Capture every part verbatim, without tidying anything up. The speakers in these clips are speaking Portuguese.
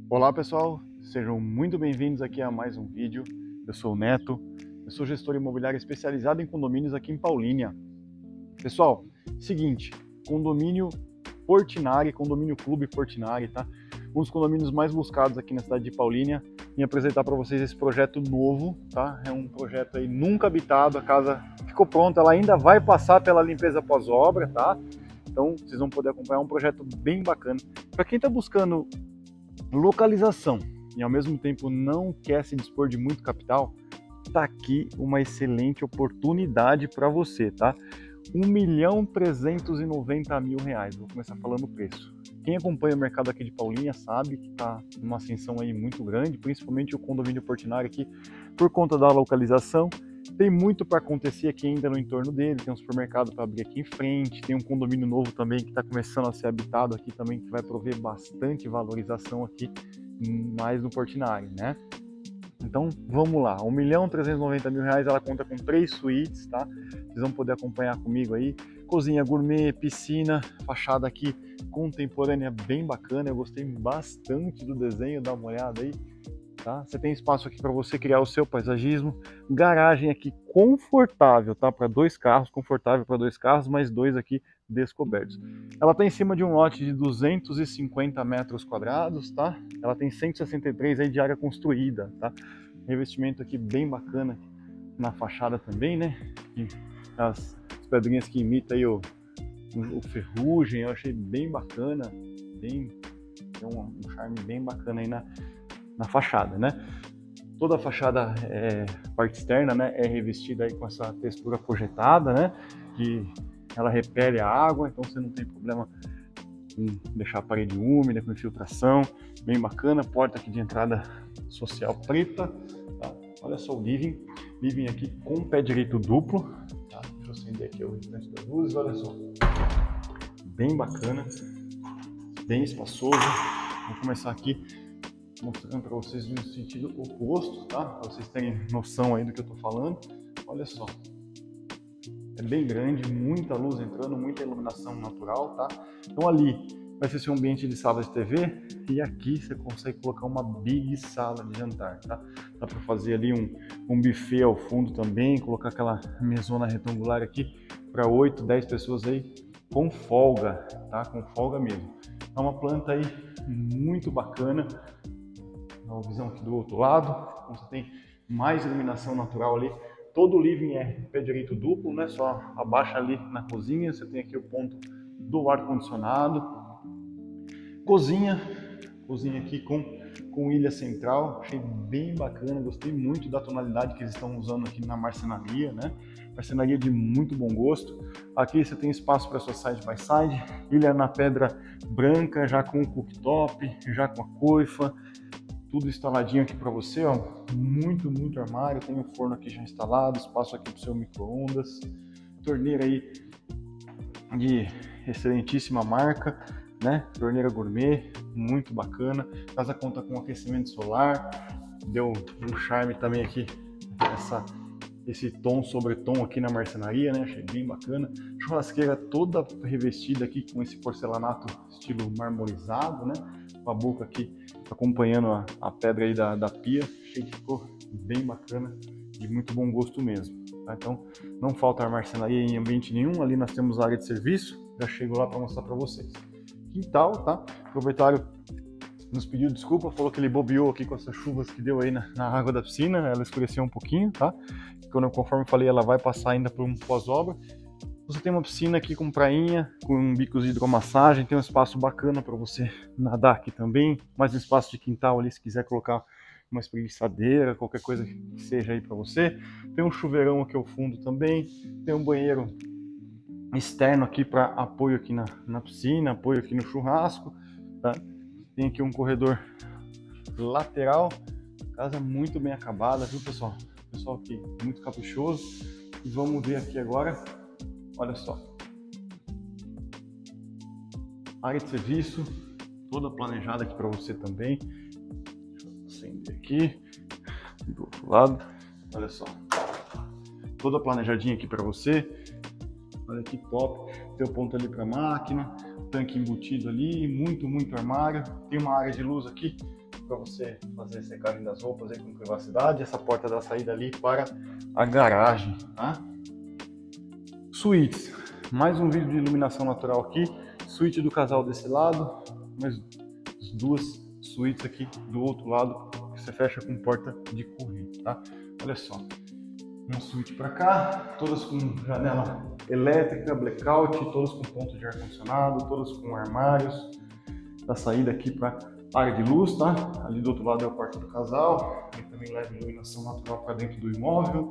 Olá pessoal, sejam muito bem-vindos aqui a mais um vídeo. Eu sou o Neto, eu sou gestor imobiliário especializado em condomínios aqui em Paulínia. Pessoal, seguinte, condomínio Portinari, condomínio Clube Portinari, tá? Um dos condomínios mais buscados aqui na cidade de Paulínia. Vim apresentar para vocês esse projeto novo, tá? É um projeto aí nunca habitado, a casa ficou pronta, ela ainda vai passar pela limpeza pós-obra, tá? Então vocês vão poder acompanhar um projeto bem bacana. Para quem está buscando localização e ao mesmo tempo não quer se dispor de muito capital, tá aqui uma excelente oportunidade para você, tá? um milhão trezentos e noventa mil reais. Vou começar falando o preço. Quem acompanha o mercado aqui de Paulínia sabe que tá numa ascensão aí muito grande, principalmente o condomínio Portinari aqui, por conta da localização. Tem muito para acontecer aqui ainda no entorno dele, tem um supermercado para abrir aqui em frente, tem um condomínio novo também que está começando a ser habitado aqui também, que vai prover bastante valorização aqui, mais no Portinari, né? Então vamos lá, um milhão trezentos e noventa mil reais, ela conta com três suítes, tá? Vocês vão poder acompanhar comigo aí, cozinha gourmet, piscina, fachada aqui contemporânea bem bacana, eu gostei bastante do desenho, dá uma olhada aí. Tá? Você tem espaço aqui para você criar o seu paisagismo, garagem aqui confortável, tá? Para dois carros, confortável para dois carros, mais dois aqui descobertos. Ela está em cima de um lote de duzentos e cinquenta metros quadrados, tá? Ela tem cento e sessenta e três aí de área construída, tá? Revestimento aqui bem bacana na fachada também, né? E as, as pedrinhas que imitam aí o, o, o ferrugem, eu achei bem bacana, bem, tem um, um charme bem bacana aí na na fachada, né? Toda a fachada, é, parte externa, né, é revestida aí com essa textura projetada, né? Que ela repele a água, então você não tem problema em deixar a parede úmida, com infiltração, bem bacana. Porta aqui de entrada social preta, tá? Olha só o living, living aqui com pé direito duplo, tá? Deixa eu acender aqui o restante das luzes, olha só, bem bacana, bem espaçoso. Vou começar aqui mostrando para vocês no sentido oposto, tá? Para vocês terem noção aí do que eu tô falando. Olha só, é bem grande, muita luz entrando, muita iluminação natural, tá? Então ali vai ser seu ambiente de sala de T V e aqui você consegue colocar uma big sala de jantar, tá? Dá para fazer ali um, um buffet ao fundo também, colocar aquela mesona retangular aqui para oito, dez pessoas aí com folga, tá? Com folga mesmo. É uma planta aí muito bacana. Uma visão aqui do outro lado, então você tem mais iluminação natural ali. Todo o living é pé direito duplo, né? Só abaixa ali na cozinha, você tem aqui o ponto do ar-condicionado. Cozinha, cozinha aqui com, com ilha central, achei bem bacana, gostei muito da tonalidade que eles estão usando aqui na marcenaria, né? Marcenaria de muito bom gosto. Aqui você tem espaço para sua side by side, ilha na pedra branca, já com o cooktop, já com a coifa. Tudo instaladinho aqui para você, ó, muito, muito armário, tem o forno aqui já instalado, espaço aqui para o seu micro-ondas, torneira aí de excelentíssima marca, né, torneira gourmet, muito bacana, casa conta com aquecimento solar, deu um charme também aqui, essa, esse tom sobre tom aqui na marcenaria, né, achei bem bacana, churrasqueira toda revestida aqui com esse porcelanato estilo marmorizado, né, com a boca aqui acompanhando a, a pedra aí da, da pia, achei que ficou bem bacana, de muito bom gosto mesmo, tá? Então não falta marcenaria em ambiente nenhum, ali nós temos a área de serviço, já chego lá para mostrar para vocês. Quintal, tá? O proprietário nos pediu desculpa, falou que ele bobeou aqui com essas chuvas que deu aí na, na água da piscina, ela escureceu um pouquinho, tá? Quando, conforme eu falei, ela vai passar ainda por um pós-obra. Você tem uma piscina aqui com prainha, com bicos de hidromassagem, tem um espaço bacana para você nadar aqui também, mais um espaço de quintal ali se quiser colocar uma espreguiçadeira, qualquer coisa que seja aí para você. Tem um chuveirão aqui ao fundo também, tem um banheiro externo aqui para apoio aqui na, na piscina, apoio aqui no churrasco, tá? Tem aqui um corredor lateral, casa muito bem acabada, viu pessoal? Pessoal aqui muito caprichoso. E vamos ver aqui agora. Olha só, área de serviço, toda planejada aqui para você também. Deixa eu acender aqui, do outro lado, olha só, toda planejadinha aqui para você. Olha que top, tem o ponto ali para máquina, tanque embutido ali, muito, muito armário. Tem uma área de luz aqui para você fazer secagem das roupas aí com privacidade. Essa porta da saída ali para a garagem, tá? Suítes, mais um vídeo de iluminação natural aqui. Suíte do casal desse lado, mais duas suítes aqui do outro lado, que você fecha com porta de correr, tá? Olha só, uma suíte para cá, todas com janela elétrica, blackout, todas com ponto de ar-condicionado, todas com armários. Da saída aqui para área de luz, tá? Ali do outro lado é o quarto do casal, ele também leva iluminação natural para dentro do imóvel.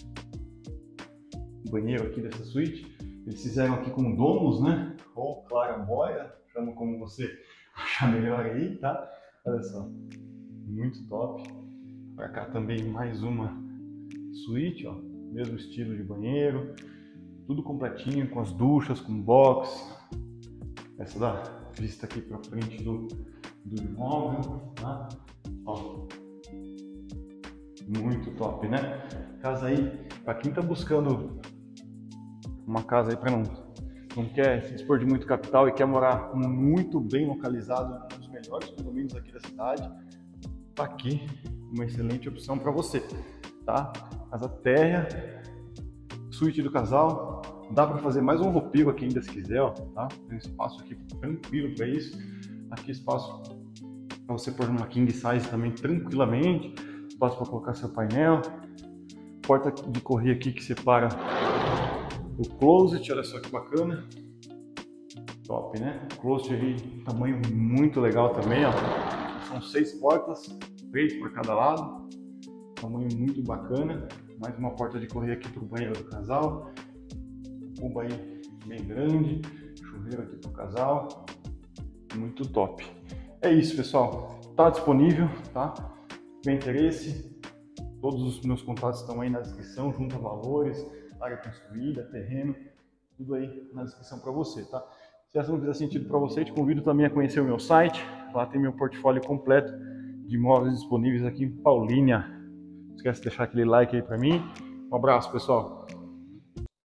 O banheiro aqui dessa suíte, eles fizeram aqui com domus, né? Ou claraboia, chama como você achar melhor aí, tá? Olha só, muito top. Para cá também mais uma suíte, ó, mesmo estilo de banheiro, tudo completinho, com as duchas, com box. Essa da vista aqui para frente do, do imóvel, tá? Ó, muito top, né? Casa aí, para quem tá buscando uma casa aí para não, não quer se dispor de muito capital e quer morar muito bem localizado, um dos melhores condomínios aqui da cidade, tá aqui uma excelente opção para você, tá? Casa térrea, suíte do casal. Dá para fazer mais um roupeiro aqui ainda se quiser, ó, tá? Tem espaço aqui tranquilo para isso. Aqui espaço para você pôr uma king size também tranquilamente. Espaço para colocar seu painel. Porta de correr aqui que separa o closet, olha só que bacana. Top, né? Closet aí, tamanho muito legal também, ó. São seis portas, três por cada lado. Tamanho muito bacana. Mais uma porta de correr aqui para o banheiro do casal. Cuba aí bem grande, chuveiro aqui pro casal, muito top. É isso, pessoal, tá disponível, tá? Tem interesse, todos os meus contatos estão aí na descrição, junto a valores, área construída, terreno, tudo aí na descrição para você, tá? Se essa não fizer sentido para você, te convido também a conhecer o meu site, lá tem meu portfólio completo de imóveis disponíveis aqui em Paulínia. Não esquece de deixar aquele like aí para mim. Um abraço, pessoal.